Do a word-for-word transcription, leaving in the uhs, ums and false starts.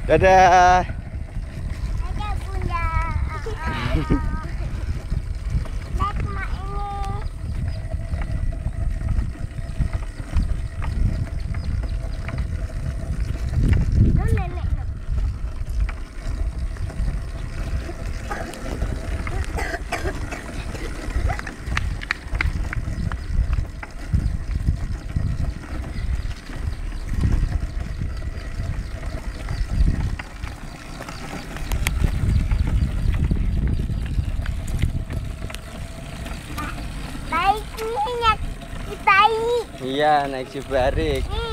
Dadah. Dadah Bunda. Lihat mak ini. Lu nenek. Baik nih, naik baik. Iya, naik si Barik. Nih.